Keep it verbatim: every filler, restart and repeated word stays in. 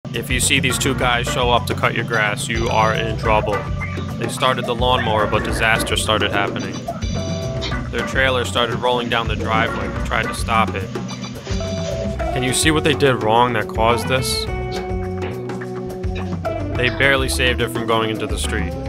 If you see these two guys show up to cut your grass, you are in trouble. They started the lawnmower, but disaster started happening. Their trailer started rolling down the driveway. We tried to stop it. Can you see what they did wrong that caused this? They barely saved it from going into the street.